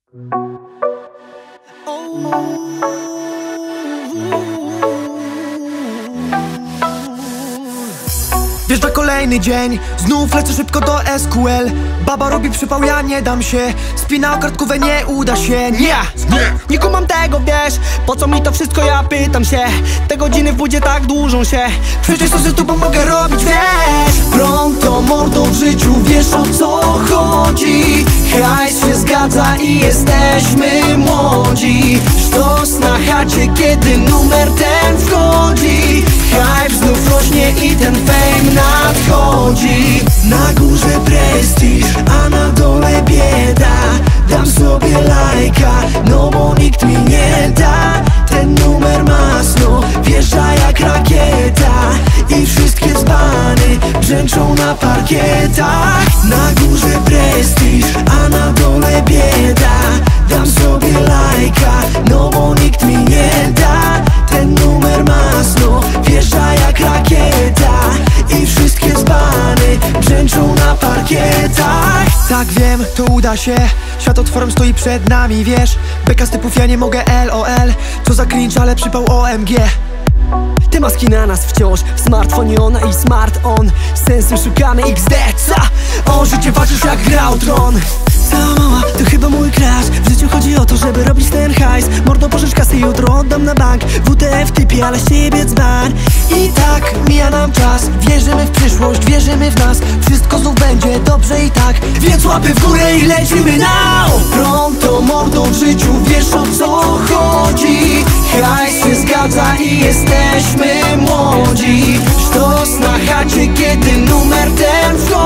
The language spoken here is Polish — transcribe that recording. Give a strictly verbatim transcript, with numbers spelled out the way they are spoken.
Wjeżdża kolejny dzień, znów lecę szybko do S Q L. Baba robi przypał, ja nie dam się. Spina o kartkówę, nie uda się. Nie, nie, nie kumam tego, wiesz. Po co mi to wszystko, ja pytam się. Te godziny w budzie tak dłużą się. Przecież to z tubą mogę robić, wiesz. Pronto mordą w życiu, wiesz o co chodzi. Hajs się zgadza i jesteśmy młodzi. Sztos na chacie, kiedy numer ten wchodzi. Hype znów rośnie i ten fame nadchodzi. Na górze prestiż, a na dole bieda. Dam sobie lajka, no bo nikt mi nie da. Ten numer masno wjeżdża jak rakieta. I wszystkie dzbany brzęczą na parkietach. Na górze prestiż, a na dole bieda. Dam sobie lajka, no bo nikt mi nie da. Ten numer masno wjeżdża jak rakieta. I wszystkie dzbany brzęczą na parkietach. Tak, wiem, to uda się. Świat otworem stoi przed nami, wiesz. Beka z typów, ja nie mogę L O L. Co za cringe, ale przypał O M G. Te maski na nas wciąż, w smartfonie ona i smart on. Sensy szukamy X D, ca. O życie walczysz jak grał tron. Cała mała, to chyba mój crush. W życiu chodzi o to, żeby robić ten hajs. Mordo, pożycz kasy, jutro oddam na bank. W T F typie, ale z ciebie dzban. I tak mija nam czas. Wierzymy w przyszłość, wierzymy w nas. Wszystko znów będzie dobrze i tak. Więc łapy w górę i lecimy now. Pronto mordo w życiu, wiesz o co chodzi. Hajs się zgadza i jesteśmy młodzi. Sztos na chacie, kiedy numer ten wchodzi.